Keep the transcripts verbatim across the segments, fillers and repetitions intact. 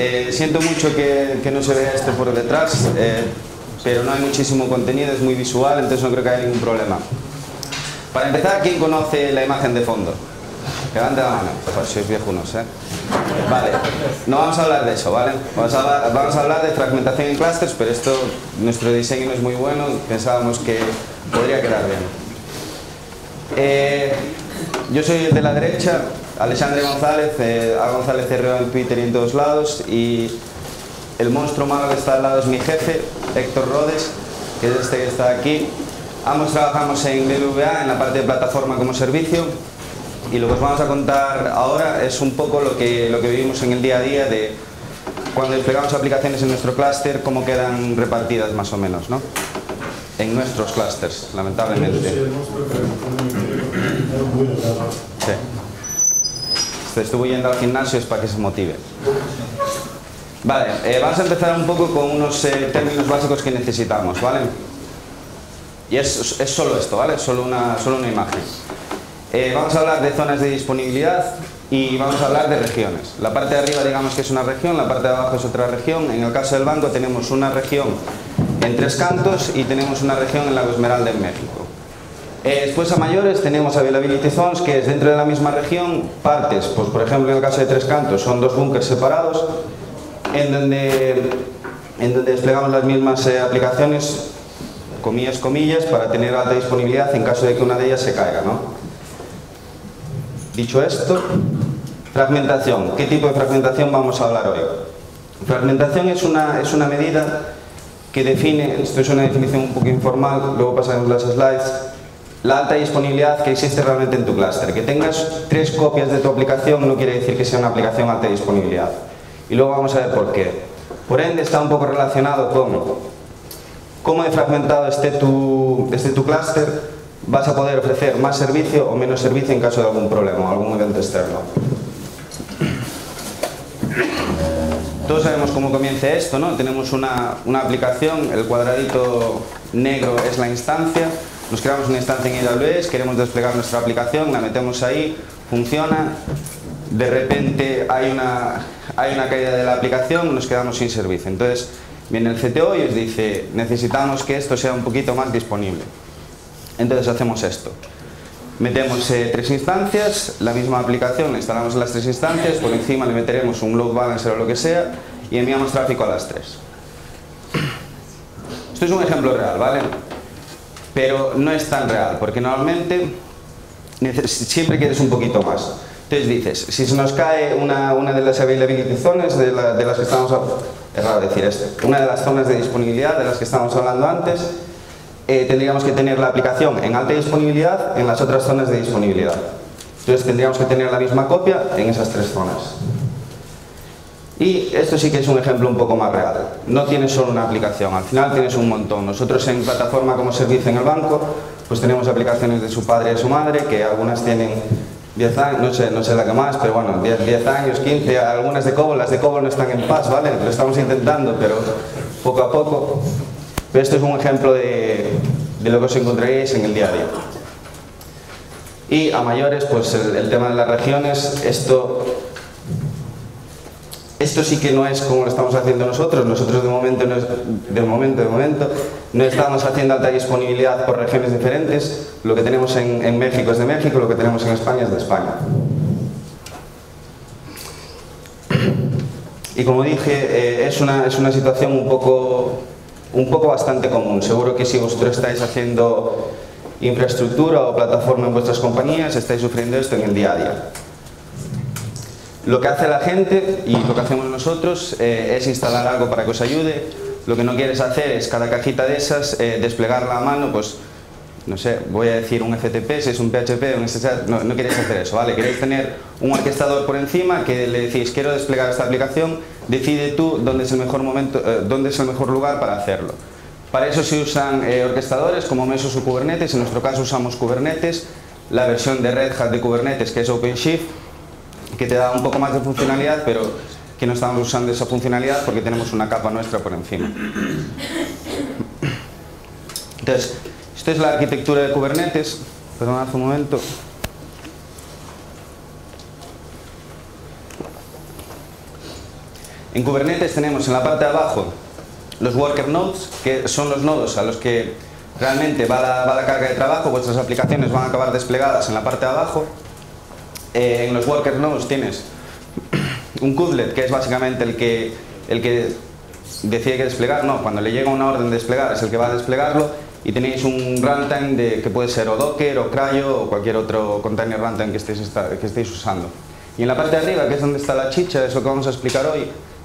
eh, siento mucho que, que no se vea esto por detrás, eh, pero no hay muchísimo contenido, es muy visual, entonces no creo que haya ningún problema. Para empezar, ¿quién conoce la imagen de fondo? Que levante la mano, pues sois viejunos, ¿eh? Vale, no vamos a hablar de eso, ¿vale? Vamos a hablar, vamos a hablar de fragmentación en clusters, pero esto, nuestro diseño no es muy bueno, pensábamos que podría quedar bien. Eh, yo soy el de la derecha, Alexandre González, eh, A. González C R O en Twitter y en todos lados, y el monstruo malo que está al lado es mi jefe, Héctor Rodes, que es este que está aquí. Ambos trabajamos en B B V A, en la parte de plataforma como servicio, y lo que os vamos a contar ahora es un poco lo que, lo que vivimos en el día a día de cuando desplegamos aplicaciones en nuestro clúster, cómo quedan repartidas más o menos, ¿no? En nuestros clústeres, lamentablemente. Sí. Estuve yendo al gimnasio es para que se motive. Vale, eh, vamos a empezar un poco con unos eh, términos básicos que necesitamos, ¿vale? Y es, es solo esto, ¿vale? Solo una, solo una imagen. Eh, vamos a hablar de zonas de disponibilidad y vamos a hablar de regiones. La parte de arriba digamos que es una región, la parte de abajo es otra región. En el caso del banco tenemos una región en Tres Cantos y tenemos una región en Lago Esmeralda en México. Eh, después a mayores tenemos Availability Zones, que es dentro de la misma región, partes, pues por ejemplo en el caso de Tres Cantos son dos búnkers separados en donde, en donde desplegamos las mismas eh, aplicaciones, comillas, comillas, para tener alta disponibilidad en caso de que una de ellas se caiga, ¿no? Dicho esto, fragmentación. ¿Qué tipo de fragmentación vamos a hablar hoy? Fragmentación es una, es una medida que define, esto es una definición un poco informal, luego pasaremos las slides, la alta disponibilidad que existe realmente en tu clúster. Que tengas tres copias de tu aplicación no quiere decir que sea una aplicación alta disponibilidad. Y luego vamos a ver por qué. Por ende está un poco relacionado con cómo de fragmentado esté tu, esté tu clúster, vas a poder ofrecer más servicio o menos servicio en caso de algún problema o algún evento externo. Todos sabemos cómo comienza esto, ¿no? Tenemos una, una aplicación, el cuadradito negro es la instancia, nos creamos una instancia en A W S, queremos desplegar nuestra aplicación, la metemos ahí, funciona, de repente hay una, hay una caída de la aplicación, nos quedamos sin servicio. Entonces viene el C T O y os dice, necesitamos que esto sea un poquito más disponible. Entonces hacemos esto. Metemos eh, tres instancias, la misma aplicación, la instalamos en las tres instancias, por encima le meteremos un load balancer o lo que sea y enviamos tráfico a las tres. Esto es un ejemplo real, ¿vale? Pero no es tan real, porque normalmente siempre quieres un poquito más. Entonces dices, si se nos cae una, una de las availability zones de, la, de las que estamos, es raro decir esto, una de las zonas de disponibilidad de las que estábamos hablando antes, eh, tendríamos que tener la aplicación en alta disponibilidad en las otras zonas de disponibilidad. Entonces tendríamos que tener la misma copia en esas tres zonas. Y esto sí que es un ejemplo un poco más real. No tienes solo una aplicación, al final tienes un montón. Nosotros en plataforma como servicio en el banco, pues tenemos aplicaciones de su padre y de su madre, que algunas tienen diez años, no sé, no sé la que más, pero bueno, diez, diez años, quince, algunas de COBOL, las de COBOL no están en paz, ¿vale? Lo estamos intentando, pero poco a poco. Pero esto es un ejemplo de, de lo que os encontraréis en el día a día. Y a mayores, pues el, el tema de las regiones, esto, esto sí que no es como lo estamos haciendo nosotros. Nosotros de momento, no es, de momento, de momento, no estamos haciendo alta disponibilidad por regiones diferentes. Lo que tenemos en, en México es de México, lo que tenemos en España es de España. Y como dije, eh, es, una, es una situación un poco, un poco bastante común. Seguro que si vosotros estáis haciendo infraestructura o plataforma en vuestras compañías, estáis sufriendo esto en el día a día. Lo que hace la gente y lo que hacemos nosotros eh, es instalar algo para que os ayude. Lo que no quieres hacer es cada cajita de esas, eh, desplegarla a mano, pues no sé, voy a decir un F T P, si es un P H P, un S S H, no, no queréis hacer eso, ¿vale? Queréis tener un orquestador por encima que le decís, quiero desplegar esta aplicación, decide tú dónde es el mejor momento, eh, dónde es el mejor lugar para hacerlo. Para eso se usan eh, orquestadores como Mesos o Kubernetes. En nuestro caso usamos Kubernetes, la versión de Red Hat de Kubernetes, que es OpenShift, que te da un poco más de funcionalidad, pero que no estamos usando esa funcionalidad porque tenemos una capa nuestra por encima. Entonces, esta es la arquitectura de Kubernetes. Perdonad un momento. En Kubernetes tenemos en la parte de abajo los worker nodes, que son los nodos a los que realmente va la, va la carga de trabajo. Vuestras aplicaciones van a acabar desplegadas en la parte de abajo. Eh, en los worker nodes tienes un kubelet, que es básicamente el que, el que decide que desplegar. No, cuando le llega una orden de desplegar es el que va a desplegarlo. Y tenéis un runtime de, que puede ser o Docker o CRI-O o cualquier otro container runtime que estéis, que estéis usando. Y en la parte de arriba, que es donde está la chicha, es lo que vamos a explicar hoy,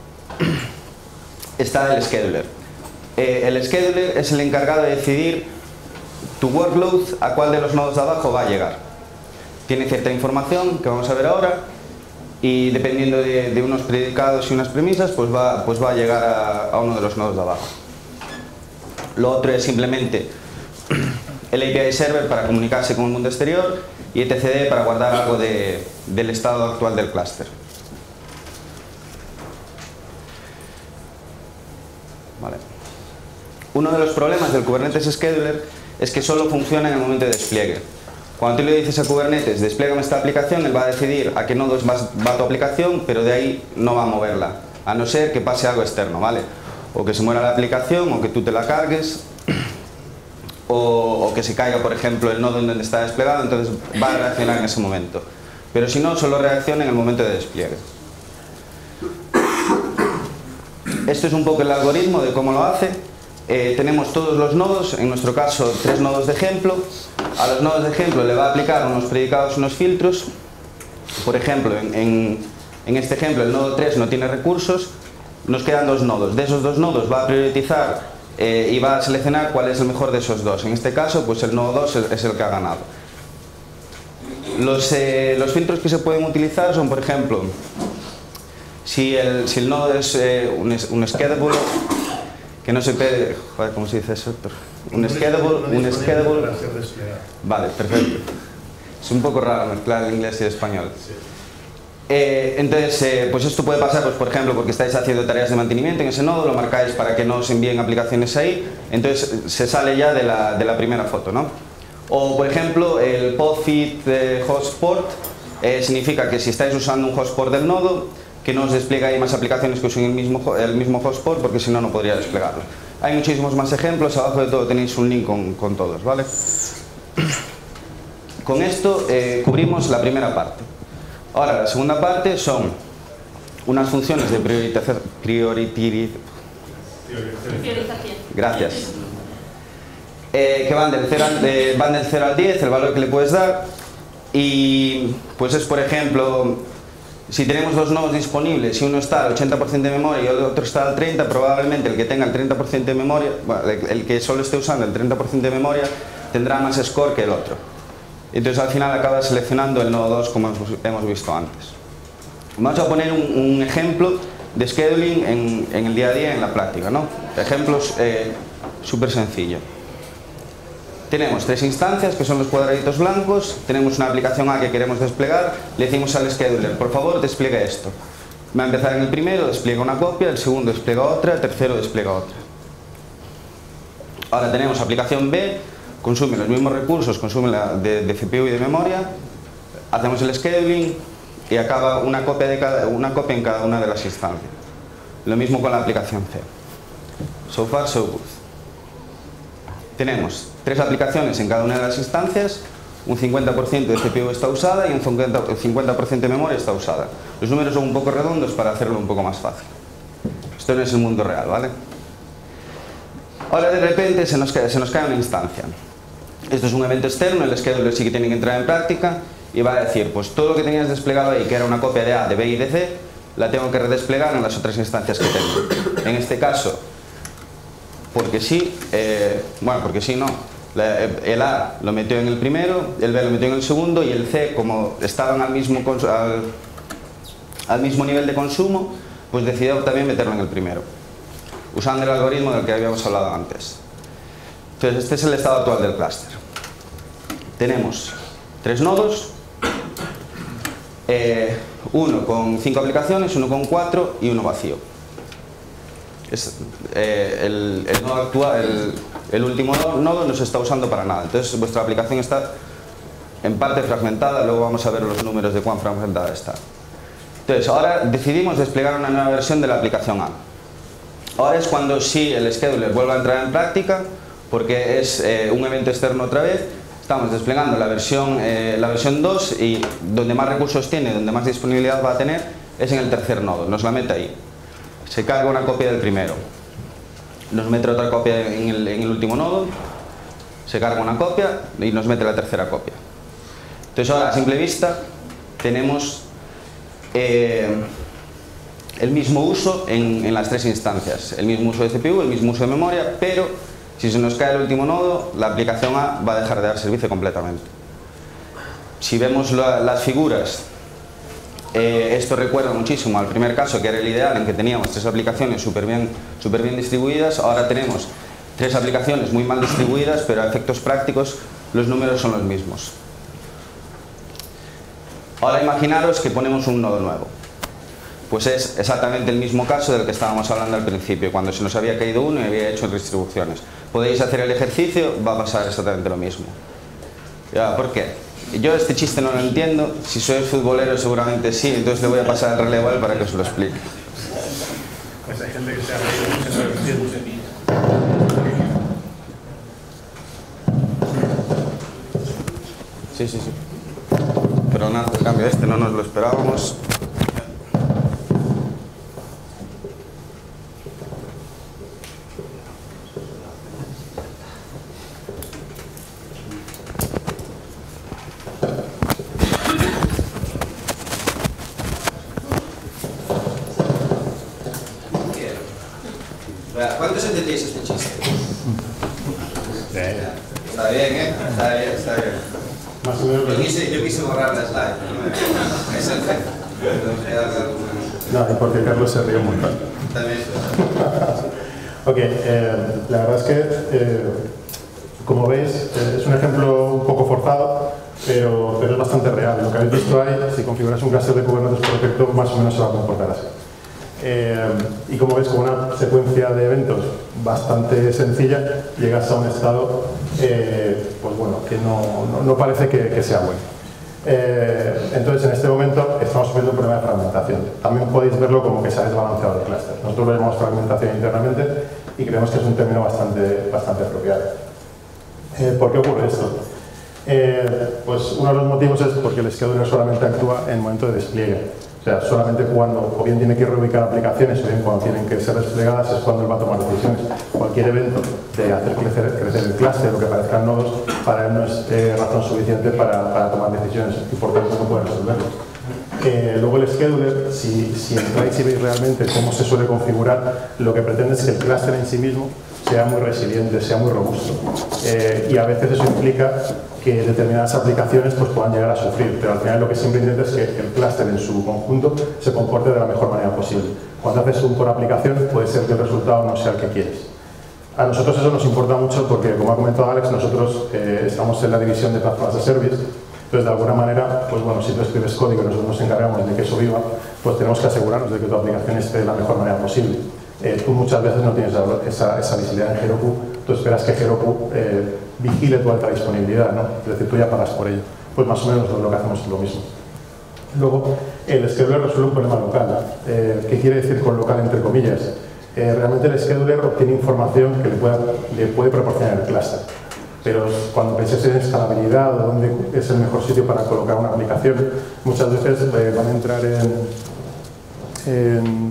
está el scheduler. Eh, el scheduler es el encargado de decidir tu workload a cuál de los nodos de abajo va a llegar. Tiene cierta información que vamos a ver ahora y dependiendo de, de unos predicados y unas premisas, pues va, pues va a llegar a, a uno de los nodos de abajo. Lo otro es simplemente el A P I server para comunicarse con el mundo exterior y etcd para guardar algo de, del estado actual del clúster. Vale. Uno de los problemas del Kubernetes Scheduler es que solo funciona en el momento de despliegue. Cuando tú le dices a Kubernetes, desplégame esta aplicación, él va a decidir a qué nodos va, va tu aplicación, pero de ahí no va a moverla, a no ser que pase algo externo, ¿vale? O que se muera la aplicación, o que tú te la cargues, o, o que se caiga, por ejemplo, el nodo en donde está desplegado, entonces va a reaccionar en ese momento. Pero si no, solo reacciona en el momento de despliegue. Esto es un poco el algoritmo de cómo lo hace. Eh, tenemos todos los nodos, en nuestro caso tres nodos de ejemplo. A los nodos de ejemplo le va a aplicar unos predicados, unos filtros. Por ejemplo, en, en, en este ejemplo el nodo tres no tiene recursos. Nos quedan dos nodos. De esos dos nodos va a priorizar eh, y va a seleccionar cuál es el mejor de esos dos. En este caso, pues el nodo dos es el que ha ganado. Los, eh, los filtros que se pueden utilizar son, por ejemplo, si el, si el nodo es eh, un, un schedule, que no se puede... Joder, ¿cómo se dice eso, Héctor? Un schedule, un schedule... Vale, perfecto. Es un poco raro mezclar el inglés y el español. Eh, entonces, eh, pues esto puede pasar, pues, por ejemplo, porque estáis haciendo tareas de mantenimiento en ese nodo, lo marcáis para que no os envíen aplicaciones ahí, entonces se sale ya de la, de la primera foto, ¿no? O, por ejemplo, el podfeed eh, hostport eh, significa que si estáis usando un hostport del nodo, que no os despliega ahí más aplicaciones que usen el mismo, el mismo hostport, porque si no, no podría desplegarlo. Hay muchísimos más ejemplos, abajo de todo tenéis un link con, con todos, ¿vale? Con esto eh, cubrimos la primera parte. Ahora, la segunda parte son unas funciones de priorización. Priorización. Gracias. Eh, que van del, cero al, de, van del cero al diez, el valor que le puedes dar. Y pues es, por ejemplo, si tenemos dos nodos disponibles y uno está al ochenta por ciento de memoria y el otro está al treinta por ciento, probablemente el que tenga el treinta por ciento de memoria, bueno, el que solo esté usando el treinta por ciento de memoria, tendrá más score que el otro. Entonces al final acaba seleccionando el nodo dos como hemos visto antes. Vamos a poner un, un ejemplo de scheduling en, en el día a día, en la práctica, ¿no? Ejemplos eh, súper sencillos. Tenemos tres instancias que son los cuadraditos blancos, tenemos una aplicación A que queremos desplegar, le decimos al scheduler, por favor despliegue esto. Va a empezar en el primero, despliega una copia, el segundo despliega otra, el tercero despliega otra. Ahora tenemos aplicación B, consume los mismos recursos, consume la de, de C P U y de memoria, hacemos el scheduling y acaba una copia, de cada, una copia en cada una de las instancias. Lo mismo con la aplicación C. So far, so good. Tenemos tres aplicaciones en cada una de las instancias, un cincuenta por ciento de C P U está usada y un cincuenta por ciento de memoria está usada. Los números son un poco redondos para hacerlo un poco más fácil. Esto no es el mundo real, ¿vale? Ahora de repente se nos cae, se nos cae una instancia. Esto es un evento externo, el scheduler sí que tiene que entrar en práctica y va a decir, pues todo lo que tenías desplegado ahí, que era una copia de A, de B y de C, la tengo que redesplegar en las otras instancias que tengo. En este caso, porque sí, eh, bueno, porque sí no, la, el A lo metió en el primero, el B lo metió en el segundo y el C, como estaban al mismo, al, al mismo nivel de consumo, pues decidió también meterlo en el primero, usando el algoritmo del que habíamos hablado antes. Entonces este es el estado actual del clúster. Tenemos tres nodos, eh, uno con cinco aplicaciones, uno con cuatro y uno vacío. Es, eh, el, el, nodo actual, el, el último nodo no se está usando para nada, entonces vuestra aplicación está en parte fragmentada, luego vamos a ver los números de cuán fragmentada está. Entonces, ahora decidimos desplegar una nueva versión de la aplicación A. Ahora es cuando sí el scheduler vuelve a entrar en práctica, porque es eh, un evento externo otra vez. Estamos desplegando la versión, eh, la versión dos y donde más recursos tiene, donde más disponibilidad va a tener, es en el tercer nodo. Nos la mete ahí. Se carga una copia del primero. Nos mete otra copia en el, en el último nodo. Se carga una copia y nos mete la tercera copia. Entonces ahora a simple vista tenemos eh, el mismo uso en, en las tres instancias. El mismo uso de C P U, el mismo uso de memoria, pero si se nos cae el último nodo, la aplicación A va a dejar de dar servicio completamente. Si vemos la, las figuras, eh, esto recuerda muchísimo al primer caso, que era el ideal, en que teníamos tres aplicaciones súper bien, súper bien distribuidas. Ahora tenemos tres aplicaciones muy mal distribuidas, pero a efectos prácticos los números son los mismos. Ahora imaginaros que ponemos un nodo nuevo. Pues es exactamente el mismo caso del que estábamos hablando al principio, cuando se nos había caído uno y había hecho distribuciones. Podéis hacer el ejercicio, va a pasar exactamente lo mismo. Ya, ¿por qué? Yo este chiste no lo entiendo, si sois futbolero seguramente sí, entonces le voy a pasar el relevo a él para que os lo explique. Pues hay gente que se ha reído mucho sobre los tiempos de mí. Sí, sí, sí. Pero nada, el cambio este no nos lo esperábamos. ¿Cuántos entendéis este chiste? Está bien, ¿eh? Está bien, está bien. Más o menos. Yo quise, yo quise borrar la slide. Es el jefe. No, y porque Carlos se ríe un montón. También. Ok, eh, la verdad es que, eh, como veis, eh, es un ejemplo un poco forzado, pero, pero es bastante real. Lo que habéis visto ahí, si configuras un clúster de Kubernetes por defecto, más o menos se va a comportar así. Eh, y como ves, con una secuencia de eventos bastante sencilla, llegas a un estado eh, pues bueno, que no, no, no parece que, que sea bueno. Eh, entonces, en este momento estamos sufriendo un problema de fragmentación. También podéis verlo como que se ha desbalanceado el clúster. Nosotros lo llamamos fragmentación internamente y creemos que es un término bastante, bastante apropiado. Eh, ¿Por qué ocurre esto? Eh, pues uno de los motivos es porque el scheduler solamente actúa en el momento de despliegue. O sea, solamente cuando o bien tiene que reubicar aplicaciones o bien cuando tienen que ser desplegadas es cuando él va a tomar decisiones. Cualquier evento de hacer crecer, crecer el clúster o que parezcan nodos, para él no es eh, razón suficiente para, para tomar decisiones y por tanto no puede resolverlo. Eh, luego el scheduler, si, si entráis y veis realmente cómo se suele configurar, lo que pretende es que el clúster en sí mismo sea muy resiliente, sea muy robusto. Eh, y a veces eso implica que determinadas aplicaciones pues, puedan llegar a sufrir, pero al final lo que siempre intenta es que el clúster en su conjunto se comporte de la mejor manera posible. Cuando haces un por aplicación puede ser que el resultado no sea el que quieres. A nosotros eso nos importa mucho porque, como ha comentado Alex, nosotros eh, estamos en la división de Platform as a Service. Entonces, de alguna manera, pues bueno, si tú escribes código y nosotros nos encargamos de que eso viva, pues tenemos que asegurarnos de que tu aplicación esté de la mejor manera posible. Eh, tú muchas veces no tienes esa, esa visibilidad en Heroku, tú esperas que Heroku eh, vigile tu alta disponibilidad, ¿no? Es decir, tú ya pagas por ello. Pues más o menos lo que hacemos es lo mismo. Luego, el scheduler resuelve un problema local. Eh, ¿Qué quiere decir con local entre comillas? Eh, realmente el scheduler obtiene información que le, pueda, le puede proporcionar el clúster. Pero cuando penséis en escalabilidad o dónde es el mejor sitio para colocar una aplicación, muchas veces eh, van a entrar en, en,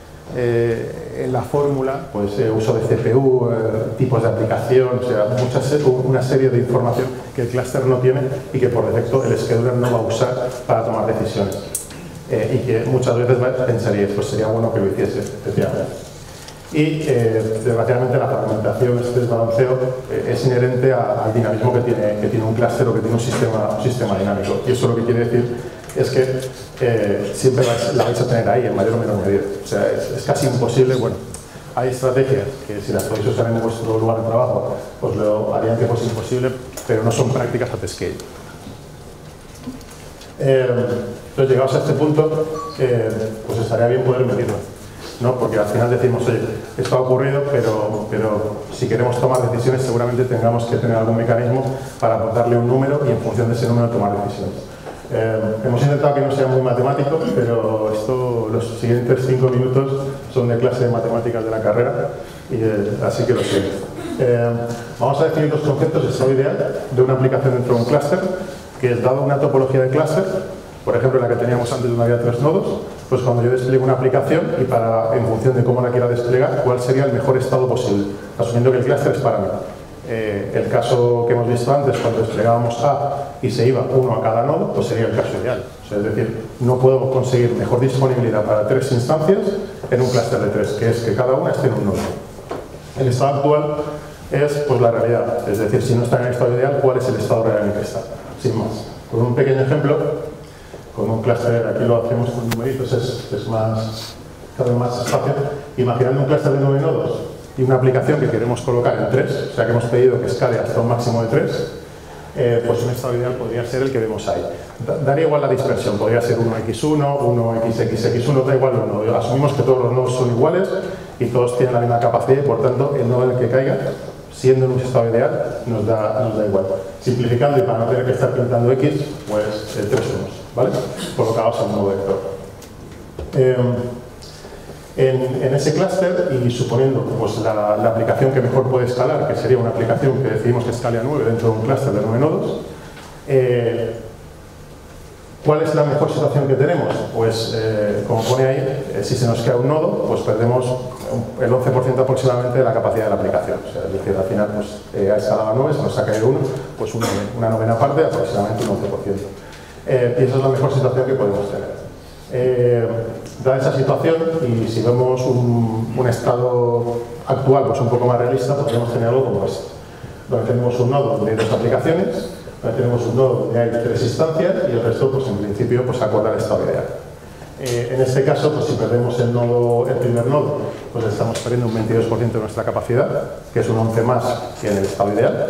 eh, en la fórmula, pues eh, uso de C P U, eh, tipos de aplicación, o sea, muchas, una serie de información que el clúster no tiene y que por defecto el scheduler no va a usar para tomar decisiones. Eh, y que muchas veces pensaríais, pues sería bueno que lo hiciese, efectivamente. Y eh, desgraciadamente la fragmentación, este desbalanceo, eh, es inherente a, al dinamismo que tiene, que tiene un clúster o que tiene un sistema, un sistema dinámico. Y eso lo que quiere decir es que eh, siempre vais, la vais a tener ahí, en mayor o menor medida. O sea, es, es casi imposible. Bueno, hay estrategias que si las podéis usar en vuestro lugar de trabajo, pues lo harían que fuese imposible, pero no son prácticas at scale. Eh, entonces, llegados a este punto, eh, pues estaría bien poder medirlo, ¿no? Porque al final decimos, oye, esto ha ocurrido, pero, pero si queremos tomar decisiones seguramente tengamos que tener algún mecanismo para darle un número y en función de ese número tomar decisiones. Eh, hemos intentado que no sea muy matemático, pero esto, los siguientes cinco minutos son de clase de matemáticas de la carrera, y, eh, así que lo siento. Eh, vamos a definir los conceptos de estado ideal de una aplicación dentro de un clúster, que es dado una topología de clúster, por ejemplo la que teníamos antes donde había tres nodos, pues cuando yo despliego una aplicación y para, en función de cómo la quiera desplegar, cuál sería el mejor estado posible, asumiendo que el clúster es para mí. Eh, el caso que hemos visto antes, cuando desplegábamos A y se iba uno a cada nodo, pues sería el caso ideal. O sea, es decir, no podemos conseguir mejor disponibilidad para tres instancias en un clúster de tres, que es que cada una esté en un nodo. El estado actual es pues, la realidad, es decir, si no está en el estado ideal, ¿cuál es el estado real en el que está? Sin más. Con un pequeño ejemplo, con un clúster, aquí lo hacemos con numeritos, es, es más, cada vez más espacio. Imaginando un clúster de nueve nodos y una aplicación que queremos colocar en tres, o sea que hemos pedido que escale hasta un máximo de tres, eh, pues un estado ideal podría ser el que vemos ahí. Da, daría igual la dispersión, podría ser uno equis uno, uno equis equis equis uno, da igual uno. Asumimos que todos los nodos son iguales y todos tienen la misma capacidad y por tanto el nodo en el que caiga, siendo en un estado ideal, nos da, nos da igual. Simplificando y para no tener que estar pintando X, pues eh, tres unos, ¿vale? Colocados a un nodo vector. Eh, En, en ese clúster, y suponiendo pues, la, la aplicación que mejor puede escalar, que sería una aplicación que decidimos que escale a nueve dentro de un clúster de nueve nodos, eh, ¿cuál es la mejor situación que tenemos? Pues, eh, como pone ahí, eh, si se nos queda un nodo, pues perdemos el once por ciento aproximadamente de la capacidad de la aplicación. O sea, es decir, al final pues, eh, ha escalado a nueve, se nos ha caído uno, pues una, una novena parte, aproximadamente un once por ciento. Eh, y esa es la mejor situación que podemos tener. Eh, dada esa situación, y si vemos un, un estado actual pues un poco más realista, podríamos tener algo como este, donde tenemos un nodo donde hay dos aplicaciones, donde tenemos un nodo donde hay tres instancias y el resto, pues en principio, pues acorda el estado ideal. Eh, en este caso, pues si perdemos el, nodo, el primer nodo, pues estamos perdiendo un veintidós por ciento de nuestra capacidad, que es un once más que en el estado ideal.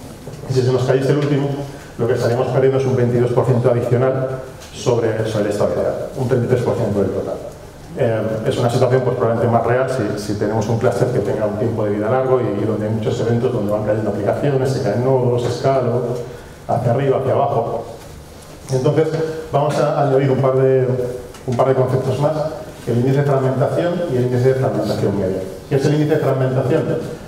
Y si se nos cayese el último, lo que estaríamos perdiendo es un veintidós por ciento adicional sobre, sobre el estado ideal, un treinta y tres por ciento del total. Eh, es una situación pues, probablemente más real si, si tenemos un clúster que tenga un tiempo de vida largo y, y donde hay muchos eventos donde van cayendo aplicaciones, se caen nodos, escalo, hacia arriba, hacia abajo. Entonces, vamos a añadir un par de, un par de conceptos más, el índice de fragmentación y el índice de fragmentación media. ¿Qué es el índice de fragmentación?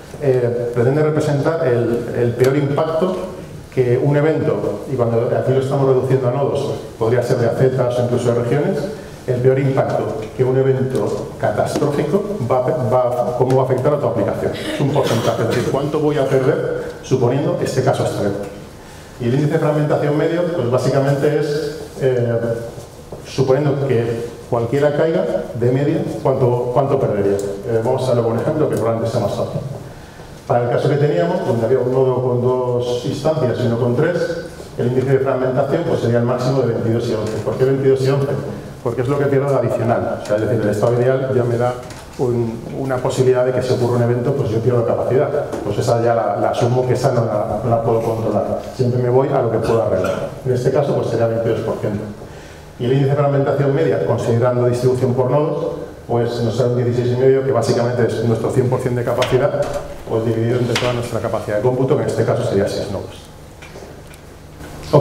Eh, pretende representar el, el peor impacto que un evento, y cuando aquí lo estamos reduciendo a nodos, podría ser de acetas o incluso de regiones, el peor impacto que un evento catastrófico va, va, cómo va a afectar a tu aplicación. Es un porcentaje, es decir, cuánto voy a perder suponiendo este caso extremo. Y el índice de fragmentación medio, pues básicamente es eh, suponiendo que cualquiera caiga de media, ¿cuánto, cuánto perdería? Eh, vamos a hacerlo con un ejemplo que probablemente sea más fácil. Para el caso que teníamos, donde había un nodo con dos instancias y uno con tres, el índice de fragmentación pues, sería el máximo de veintidós y once. ¿Por qué veintidós y once? Porque es lo que pierdo de adicional. O sea, es decir, el estado ideal ya me da un, una posibilidad de que si ocurre un evento, pues yo pierdo capacidad. Pues esa ya la, la asumo que esa no la, no la puedo controlar. Siempre me voy a lo que puedo arreglar. En este caso, pues sería veintidós por ciento. Y el índice de fragmentación media, considerando distribución por nodos, pues nos da un dieciséis coma cinco, que básicamente es nuestro cien por ciento de capacidad, pues dividido entre toda nuestra capacidad de cómputo, que en este caso sería seis nodos. Ok.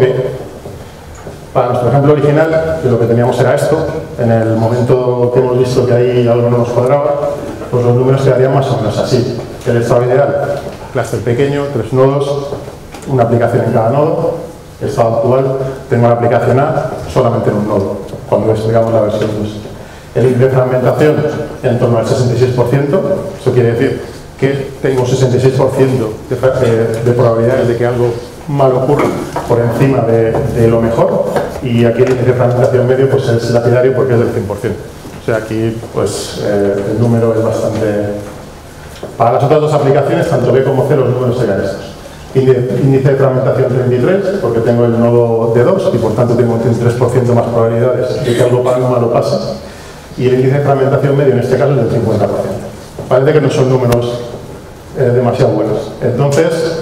Para nuestro ejemplo original, que lo que teníamos era esto, en el momento que hemos visto que ahí algo no nos cuadraba, pues los números quedarían más o menos así. El estado ideal, clúster pequeño, tres nodos, una aplicación en cada nodo. El estado actual, tengo la aplicación A solamente en un nodo, cuando desplegamos la versión dos. El índice de fragmentación en torno al sesenta y seis por ciento, eso quiere decir que tengo un sesenta y seis por ciento de, de, de probabilidades de que algo malo ocurra por encima de, de lo mejor, y aquí el índice de fragmentación medio pues es lapidario porque es del cien por ciento. O sea, aquí pues eh, el número es bastante... Para las otras dos aplicaciones, tanto B como C, los números serían estos. Índice de fragmentación treinta y tres, porque tengo el nodo de dos y por tanto tengo un treinta y tres por ciento más probabilidades de que algo malo pase. Y el índice de fragmentación medio en este caso es del cincuenta por ciento. Parece que no son números eh, demasiado buenos. Entonces,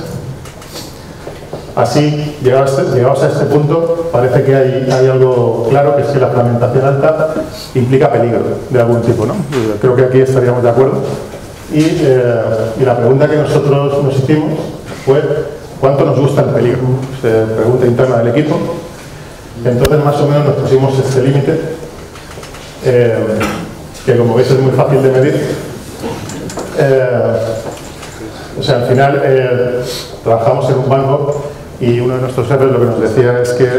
así, llegados a, este, llegados a este punto, parece que hay, hay algo claro, que es que la fragmentación alta implica peligro de algún tipo, ¿no? Creo que aquí estaríamos de acuerdo. Y, eh, y la pregunta que nosotros nos hicimos fue ¿cuánto nos gusta el peligro? Se pregunta interna del equipo. Entonces, más o menos nos pusimos este límite, eh, que como veis es muy fácil de medir. Eh, o sea, al final eh, trabajamos en un banco y uno de nuestros jefes lo que nos decía es que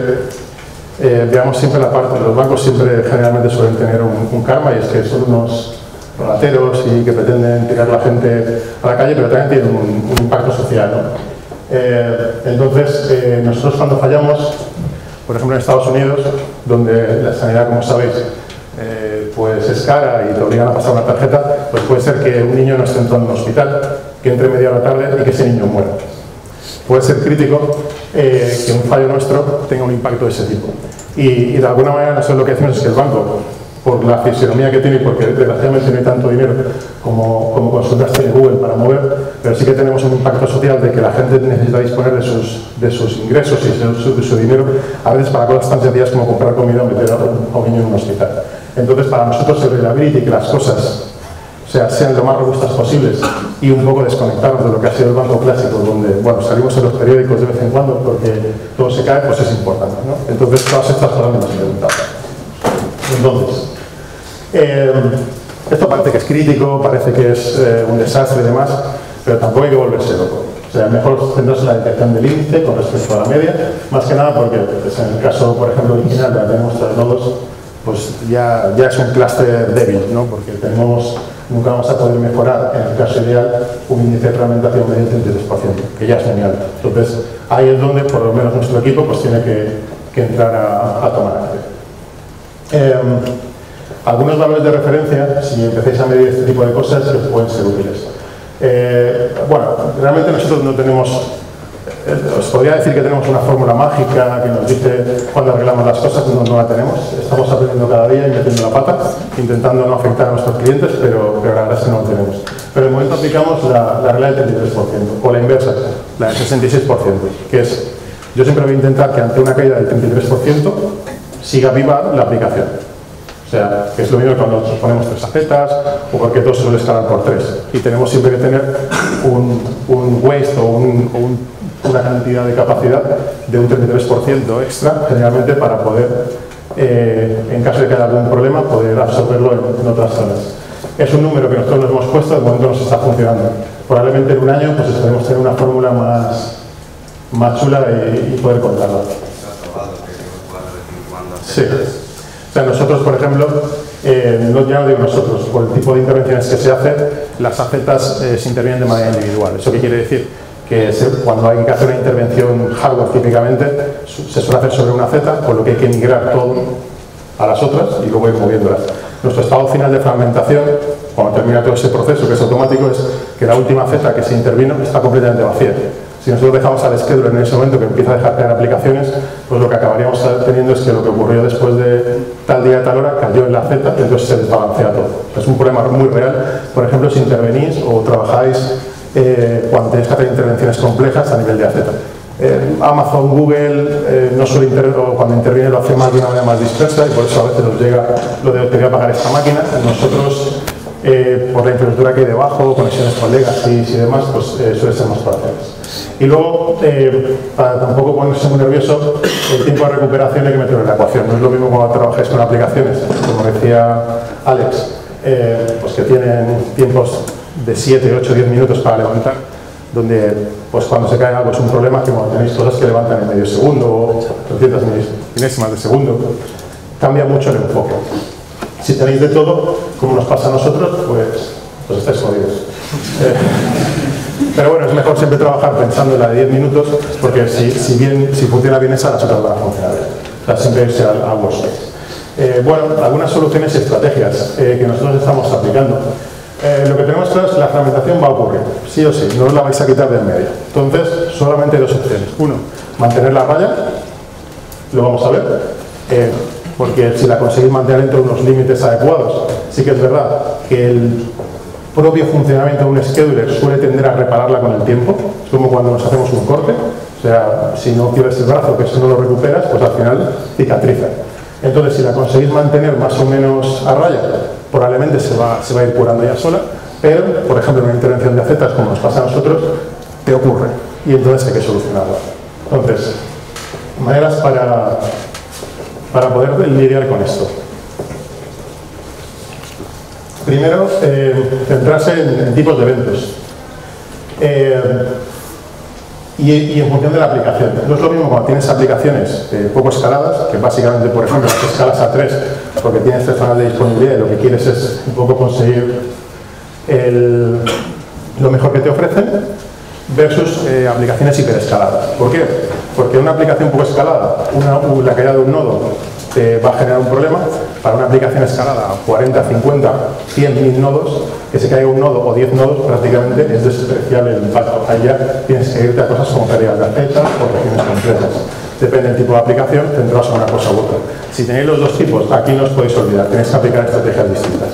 eh, veamos siempre la parte, los bancos siempre generalmente suelen tener un, un karma, y es que son unos rateros y que pretenden tirar a la gente a la calle, pero también tienen un, un impacto social, ¿no? Eh, entonces, eh, nosotros cuando fallamos, por ejemplo en Estados Unidos, donde la sanidad, como sabéis, eh, pues es cara y te obligan a pasar una tarjeta, pues puede ser que un niño no esté entrando en un hospital, que entre media hora tarde y que ese niño muera. Puede ser crítico eh, que un fallo nuestro tenga un impacto de ese tipo. Y, y de alguna manera nosotros lo que decimos es que el banco, por la fisionomía que tiene y porque desgraciadamente no hay tanto dinero como, como consultas tiene Google para mover, pero sí que tenemos un impacto social de que la gente necesita disponer de sus, de sus ingresos y de su, de su dinero, a veces para cosas tan sencillas como comprar comida o meter a un, a un niño en un hospital. Entonces, para nosotros el reliability, que las cosas o sea, sean lo más robustas posibles y un poco desconectarnos de lo que ha sido el banco clásico, donde bueno, salimos en los periódicos de vez en cuando porque todo se cae, pues es importante, ¿no? Entonces, todas estas cosas me las he preguntado. Entonces, eh, esto parece que es crítico, parece que es eh, un desastre y demás, pero tampoco hay que volverse loco. O sea, mejor centrarse en la detección del índice con respecto a la media, más que nada porque pues, en el caso, por ejemplo, original de la tenemos tres nodos, pues ya, ya es un clúster débil, ¿no? Porque tenemos, nunca vamos a poder mejorar, en el caso ideal, un índice de fragmentación medio del treinta y tres por ciento, que ya es muy alto. Entonces, ahí es donde, por lo menos, nuestro equipo pues, tiene que, que entrar a, a tomar acción. Eh, algunos valores de referencia, si empecéis a medir este tipo de cosas, que pueden ser útiles. Eh, bueno, realmente nosotros no tenemos, eh, os podría decir que tenemos una fórmula mágica que nos dice cuándo arreglamos las cosas, no, no la tenemos. Estamos aprendiendo cada día y metiendo la pata, intentando no afectar a nuestros clientes, pero, pero la verdad es que no lo tenemos. Pero de momento aplicamos la, la regla del treinta y tres por ciento, o la inversa, la del sesenta y seis por ciento, que es, yo siempre voy a intentar que ante una caída del treinta y tres por ciento siga viva la aplicación. O sea, que es lo mismo que cuando nosotros ponemos tres azetas o porque todo se suele escalar por tres. Y tenemos siempre que tener un, un waste o, un, o un, una cantidad de capacidad de un treinta y tres por ciento extra, generalmente para poder, eh, en caso de que haya algún problema, poder absorberlo en, en otras zonas. Es un número que nosotros nos hemos puesto, de momento nos está funcionando. Probablemente en un año pues esperemos tener una fórmula más, más chula y, y poder contarla. Sí. O sea, nosotros, por ejemplo, eh, no, ya no digo nosotros, por el tipo de intervenciones que se hacen, las azetas eh, se intervienen de manera individual. ¿Eso qué quiere decir? Que se, cuando hay que hacer una intervención hardware, típicamente, se suele hacer sobre una aceta, con lo que hay que migrar todo a las otras y luego ir moviéndolas. Nuestro estado final de fragmentación, cuando termina todo ese proceso, que es automático, es que la última aceta que se intervino está completamente vacía. Si nosotros dejamos al scheduler en ese momento que empieza a dejar caer aplicaciones, pues lo que acabaríamos teniendo es que lo que ocurrió después de tal día, tal hora, cayó en la Z y entonces se desbalancea todo. Es un problema muy real. Por ejemplo, si intervenís o trabajáis eh, cuando tenéis que hacer intervenciones complejas a nivel de A Z. Eh, Amazon, Google, eh, no suele inter o cuando interviene lo hace más de una manera más dispersa y por eso a veces nos llega lo de te voy a pagar esta máquina. Nosotros, eh, por la infraestructura que hay debajo, conexiones con legacy y demás, pues eh, suele ser más fáciles. Y luego, eh, para tampoco ponerse muy nervioso, el tiempo de recuperación hay que meterlo en la ecuación. No es lo mismo cuando trabajáis con aplicaciones, como decía Alex, eh, pues que tienen tiempos de siete, ocho, diez minutos para levantar, donde pues cuando se cae algo es un problema, que cuando tenéis cosas que levantan en medio segundo o trescientas milésimas de segundo, cambia mucho el enfoque. Si tenéis de todo, como nos pasa a nosotros, pues, pues estáis jodidos. Eh, Pero bueno, es mejor siempre trabajar pensando en la de diez minutos, porque si, si, bien, si funciona bien esa, las otras van a funcionar bien. O sea, siempre irse al, al worst case. Eh, bueno, algunas soluciones y estrategias eh, que nosotros estamos aplicando. Eh, lo que tenemos claro es que la fragmentación va a ocurrir, sí o sí, no os la vais a quitar del medio. Entonces, solamente hay dos opciones. Uno, mantener la raya, lo vamos a ver, eh, porque si la conseguís mantener dentro de unos límites adecuados, sí que es verdad que el propio funcionamiento de un scheduler suele tender a repararla con el tiempo. Es como cuando nos hacemos un corte, o sea, si no pierdes el brazo, que si no lo recuperas, pues al final cicatriza. Entonces, si la conseguís mantener más o menos a raya, probablemente se va, se va a ir curando ya sola, pero, por ejemplo, en una intervención de acetas, como nos pasa a nosotros, te ocurre, y entonces hay que solucionarla. Entonces, maneras para, para poder lidiar con esto. Primero, eh, centrarse en, en tipos de eventos. Eh, y, y en función de la aplicación. No es lo mismo cuando tienes aplicaciones eh, poco escaladas, que básicamente, por ejemplo, las escalas a tres, porque tienes tres zonas de disponibilidad y lo que quieres es un poco conseguir el, lo mejor que te ofrecen, versus eh, aplicaciones hiperescaladas. ¿Por qué? Porque una aplicación poco escalada, una, la caída de un nodo, te va a generar un problema. Para una aplicación escalada a cuarenta, cincuenta, cien mil nodos, que se caiga un nodo o diez nodos, prácticamente es despreciable el impacto. Ahí ya tienes que irte a cosas como pérdidas de acetas o regiones completas. Depende del tipo de aplicación, tendrás una cosa u otra. Si tenéis los dos tipos, aquí no os podéis olvidar, tenéis que aplicar estrategias distintas.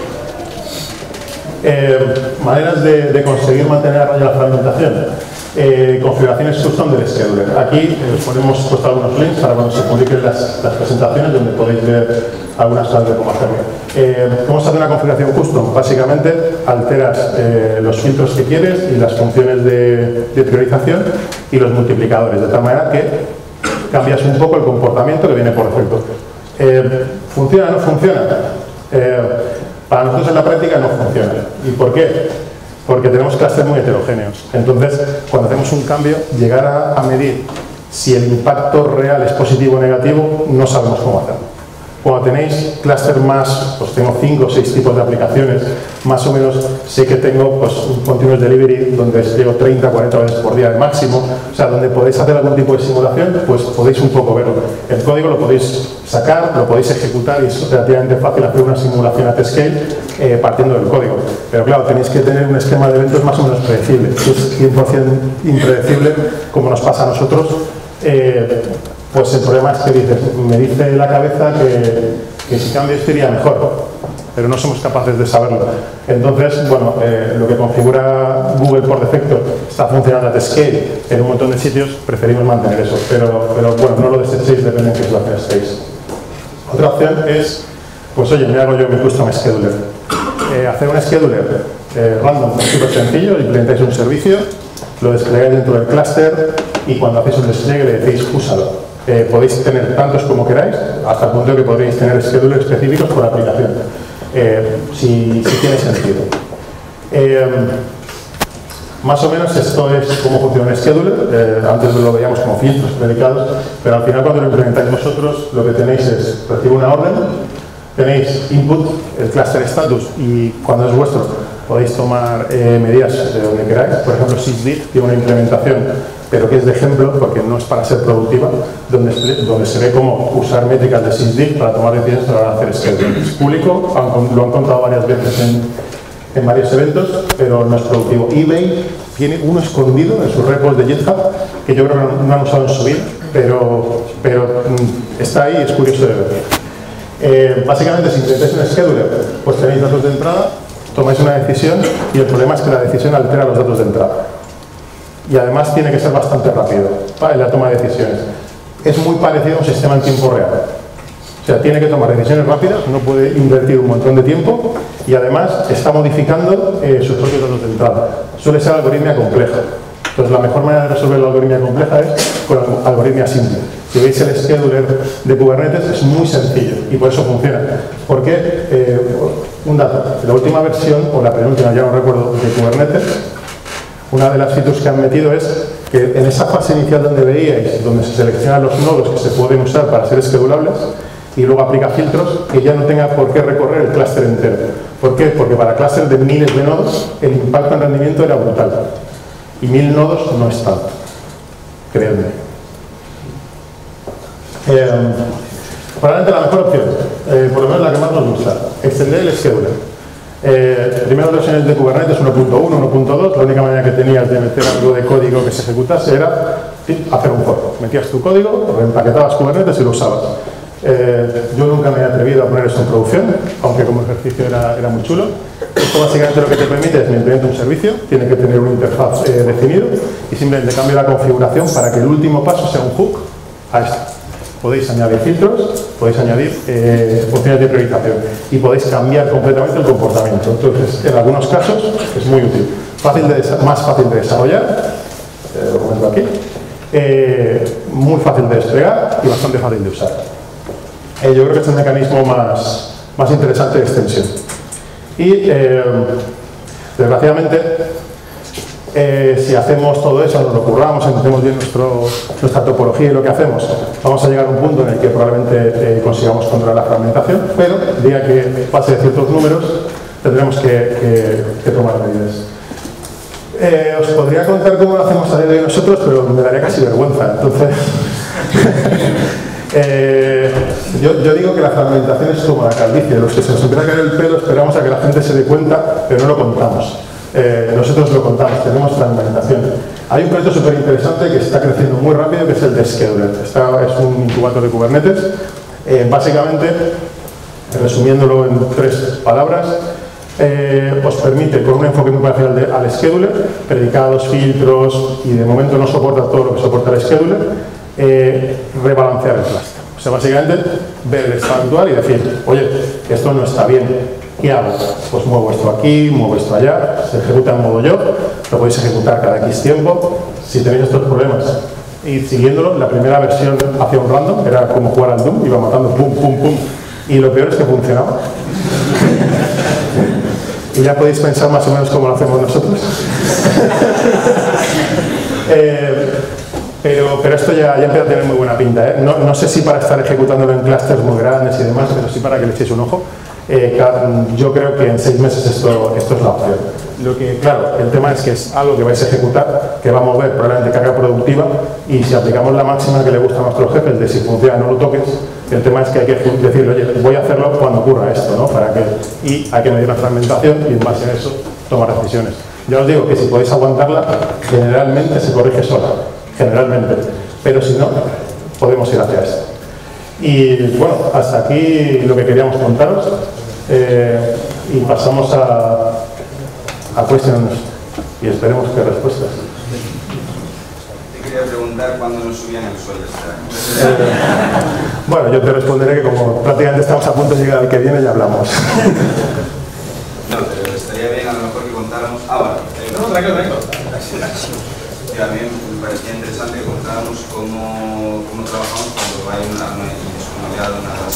Eh, maneras de, de conseguir mantener a raya la fragmentación. Eh, configuraciones custom del scheduler. Aquí eh, os ponemos puesto algunos links para cuando se publiquen las, las presentaciones, donde podéis ver algunas cosas de cómo hacerlo. Eh, ¿Cómo se hace una configuración custom? Básicamente alteras eh, los filtros que quieres y las funciones de, de priorización y los multiplicadores, de tal manera que cambias un poco el comportamiento que viene por defecto. Eh, ¿Funciona o no funciona? Eh, para nosotros en la práctica no funciona. ¿Y por qué? Porque tenemos clústeres muy heterogéneos. Entonces, cuando hacemos un cambio, llegar a, a medir si el impacto real es positivo o negativo, no sabemos cómo hacerlo. Cuando tenéis clúster más, pues tengo cinco o seis tipos de aplicaciones, más o menos sé que tengo pues, un continuous delivery donde despliego treinta, cuarenta veces por día de máximo, o sea, donde podéis hacer algún tipo de simulación, pues podéis un poco verlo. El código lo podéis sacar, lo podéis ejecutar y es relativamente fácil hacer una simulación at scale eh, partiendo del código. Pero claro, tenéis que tener un esquema de eventos más o menos predecible. Si es cien por cien impredecible, como nos pasa a nosotros, eh, pues el problema es que dices, me dice la cabeza que, que si cambio esto iría mejor, pero no somos capaces de saberlo. Entonces, bueno, eh, lo que configura Google por defecto está funcionando at scale en un montón de sitios, preferimos mantener eso, pero, pero bueno, no lo desechéis, depende de qué situación estéis. Otra opción es, pues oye, me hago yo mi custom scheduler. Eh, hacer un scheduler eh, random es súper sencillo, implementáis un servicio, lo desplegáis dentro del clúster y cuando hacéis un despliegue le decís úsalo. Eh, podéis tener tantos como queráis, hasta el punto de que podréis tener schedulers específicos por aplicación, eh, si, si tiene sentido. Eh, más o menos esto es cómo funciona un scheduler. Eh, antes lo veíamos como filtros predicados, pero al final cuando lo implementáis vosotros, lo que tenéis es, recibe una orden, tenéis input, el cluster status, y cuando es vuestro podéis tomar eh, medidas de donde queráis. Por ejemplo, sysdig tiene una implementación, pero que es de ejemplo, porque no es para ser productiva, donde, donde se ve cómo usar métricas de sysdig para tomar decisiones para hacer scheduling. Es público, han, lo han contado varias veces en, en varios eventos, pero no es productivo. eBay tiene uno escondido en sus repos de GitHub, que yo creo que no, no han usado en su vida, pero, pero mm, está ahí y es curioso de ver. Eh, básicamente, si intentáis un scheduler, pues tenéis datos de entrada, tomáis una decisión y el problema es que la decisión altera los datos de entrada. Y además tiene que ser bastante rápido, ¿vale? La toma de decisiones. Es muy parecido a un sistema en tiempo real. O sea, tiene que tomar decisiones rápidas, no puede invertir un montón de tiempo y además está modificando eh, sus propios datos de entrada. Suele ser algoritmia compleja. Entonces, la mejor manera de resolver la algoritmia compleja es con la algoritmia simple. Si veis el scheduler de Kubernetes, es muy sencillo y por eso funciona. Porque, eh, un dato, la última versión, o la penúltima, ya no recuerdo, de Kubernetes, una de las features que han metido es que en esa fase inicial donde veíais, donde se seleccionan los nodos que se pueden usar para ser schedulables, y luego aplica filtros, que ya no tenga por qué recorrer el clúster entero. ¿Por qué? Porque para clúster de miles de nodos, el impacto en rendimiento era brutal. Y mil nodos no es tanto. Creedme. Eh, probablemente la mejor opción, eh, por lo menos la que más nos gusta, extender el scheduler. Eh, primeras versiones de Kubernetes uno punto uno, uno punto dos, la única manera que tenías de meter algo de código que se ejecutase era sí, hacer un fork. Metías tu código, reempaquetabas Kubernetes y lo usabas. Eh, yo nunca me he atrevido a poner eso en producción, aunque como ejercicio era, era muy chulo. Esto básicamente lo que te permite es, me implemento un servicio, tiene que tener una interfaz eh, definido y simplemente cambio la configuración para que el último paso sea un hook a esto. Podéis añadir filtros, podéis añadir eh, funciones de priorización y podéis cambiar completamente el comportamiento. Entonces, en algunos casos es muy útil. Fácil de, más fácil de desarrollar, eh, lo comento aquí, eh, muy fácil de desplegar y bastante fácil de usar. Eh, yo creo que es el mecanismo más, más interesante de extensión. Y, eh, desgraciadamente, eh, si hacemos todo eso, nos lo curramos, entendemos bien nuestro, nuestra topología y lo que hacemos, vamos a llegar a un punto en el que probablemente eh, consigamos controlar la fragmentación, pero el día que pase de ciertos números, tendremos que, que, que tomar medidas. Eh, os podría contar cómo lo hacemos a día de hoy nosotros, pero me daría casi vergüenza. Entonces, eh, yo, yo digo que la fragmentación es como la calvicie. Los que se nos empieza a caer el pelo esperamos a que la gente se dé cuenta, pero no lo contamos. Eh, nosotros lo contamos, tenemos fragmentación. Hay un proyecto súper interesante que está creciendo muy rápido, que es el de Scheduler. Esta es un incubator de Kubernetes. Eh, básicamente, resumiéndolo en tres palabras, Eh, os permite, con un enfoque muy parecido al, de, al scheduler, predicados, filtros, y de momento no soporta todo lo que soporta el scheduler, eh, rebalancear el cluster. O sea, básicamente, ver el estado actual y decir, oye, esto no está bien, ¿qué hago? Pues muevo esto aquí, muevo esto allá, se ejecuta en modo job, lo podéis ejecutar cada X tiempo. Si tenéis estos problemas, y siguiéndolo, la primera versión hacía un random, era como jugar al Doom, iba matando pum, pum, pum, y lo peor es que funcionaba. Y ya podéis pensar más o menos cómo lo hacemos nosotros. eh, pero, pero esto ya, ya empieza a tener muy buena pinta, ¿eh? No, no sé si para estar ejecutándolo en clústeres muy grandes y demás, pero sí para que le echéis un ojo. Eh, yo creo que en seis meses esto, esto es la opción. Lo que, claro, el tema es que es algo que vais a ejecutar, que va a mover probablemente carga productiva, y si aplicamos la máxima que le gusta a nuestros jefes de si funciona no lo toques, el tema es que hay que decirle, oye, voy a hacerlo cuando ocurra esto, ¿no? Para que, y hay que medir la fragmentación y en base a eso tomar decisiones. Ya os digo que si podéis aguantarla, generalmente se corrige sola, generalmente, pero si no, podemos ir hacia esto. Y bueno, hasta aquí lo que queríamos contaros, eh, y pasamos a, a cuestiones y esperemos que respuestas. Te quería preguntar cuándo nos subían el sueldo. Eh, bueno, yo te responderé que como prácticamente estamos a punto de llegar al que viene, ya hablamos. No, pero estaría bien a lo mejor que contáramos. Ah, bueno. Eh, no, tranquilo, tranquilo. A mí me parecía interesante que contáramos cómo, cómo trabajamos cuando hay una disponibilidad de una de las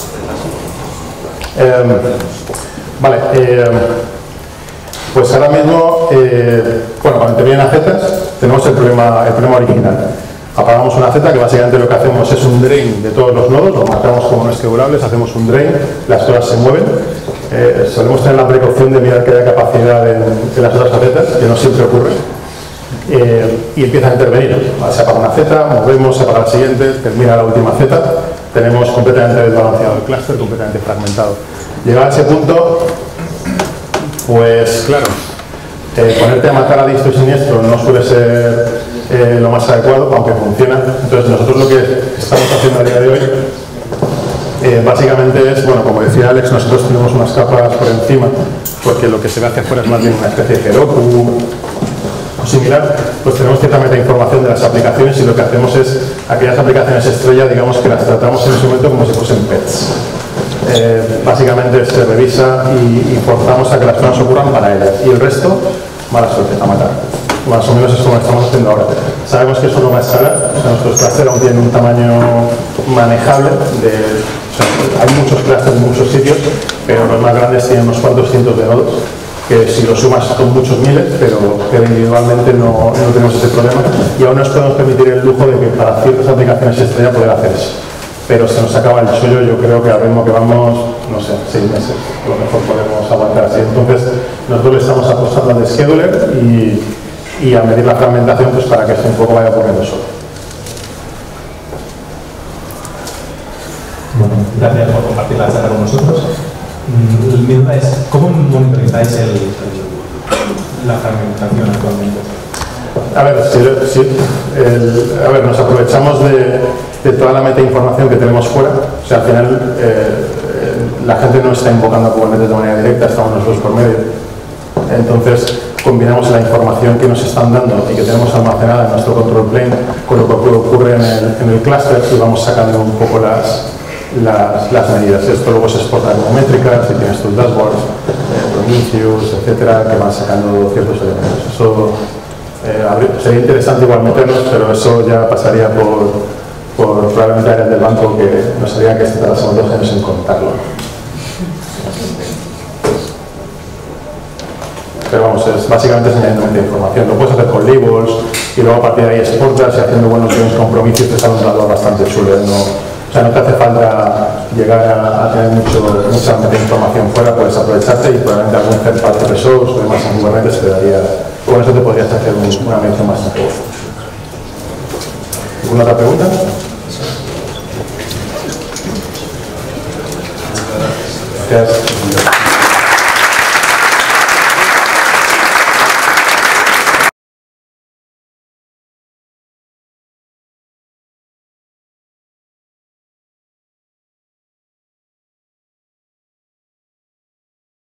eh, Vale. Eh, pues ahora mismo, eh, bueno, cuando te vienen las zetas, tenemos el problema, el problema original. Apagamos una zeta que básicamente lo que hacemos es un drain de todos los nodos, los marcamos como no esqueurables, hacemos un drain, las cosas se mueven. Eh, solemos tener la precaución de mirar que haya capacidad en, en las otras zetas, que no siempre ocurre. Eh, y empieza a intervenir. Se apaga una zeta, movemos, se apaga la siguiente, termina la última zeta, tenemos completamente desbalanceado el clúster, completamente fragmentado. Llegado a ese punto, pues claro, eh, ponerte a matar a diestro y siniestro no suele ser eh, lo más adecuado, aunque funciona. Entonces nosotros lo que estamos haciendo a día de hoy eh, básicamente es, bueno, como decía Alex, nosotros tenemos unas capas por encima, porque lo que se ve hacia afuera es más bien una especie de Heroku o similar, pues tenemos cierta metainformación de las aplicaciones y lo que hacemos es, aquellas aplicaciones estrella, digamos que las tratamos en ese momento como si fuesen pets. Eh, básicamente se revisa y, y forzamos a que las cosas ocurran para ellas. Y el resto, mala suerte, a matar. Más o menos es como lo estamos haciendo ahora. Sabemos que eso no va a escalar, o sea, nuestros clústeres aún tienen un tamaño manejable. De, o sea, hay muchos clústeres en muchos sitios, pero los más grandes tienen unos cuantos cientos de nodos, que si lo sumas son muchos miles, pero que individualmente no, no tenemos ese problema. Y aún nos podemos permitir el lujo de que para ciertas aplicaciones estrella poder hacer eso. Pero se nos acaba el chollo, yo creo que al ritmo que vamos, no sé, seis meses, a lo mejor podemos aguantar así. Entonces, nosotros le estamos apostando al de scheduler y, y a medir la fragmentación pues para que esto un poco vaya poniendo solo. Bueno, gracias por compartir la charla con nosotros. Mi duda es, ¿cómo monitorizáis el, el, la fragmentación actualmente? A ver, si, si, el, a ver, nos aprovechamos de, de toda la metainformación que tenemos fuera. O sea, al final eh, la gente no está invocando a Kubernetes de manera directa, estamos nosotros por medio. Entonces, combinamos la información que nos están dando y que tenemos almacenada en nuestro control plane con lo que ocurre en el, en el clúster y vamos sacando un poco las, las, las medidas. Esto luego se exporta como métricas y tienes tus dashboards, eh, Prometheus, etcétera, que van sacando ciertos elementos. Eso, Eh, sería interesante igual meternos, pero eso ya pasaría por, por probablemente áreas del banco que no sabían que tardásemos dos años en contarlo. Pero vamos, es, básicamente es añadiendo información. Lo puedes hacer con labels y luego a partir de ahí exportas y haciendo buenos bienes compromisos te sale un valor bastante chulo. ¿eh? No, o sea, no te hace falta llegar a, a tener mucho, mucha información fuera, puedes aprovecharte y probablemente algún third party resource o demás en Kubernetes te daría, con eso te podrías hacer un, una mención más mejor. ¿Alguna otra pregunta? Gracias.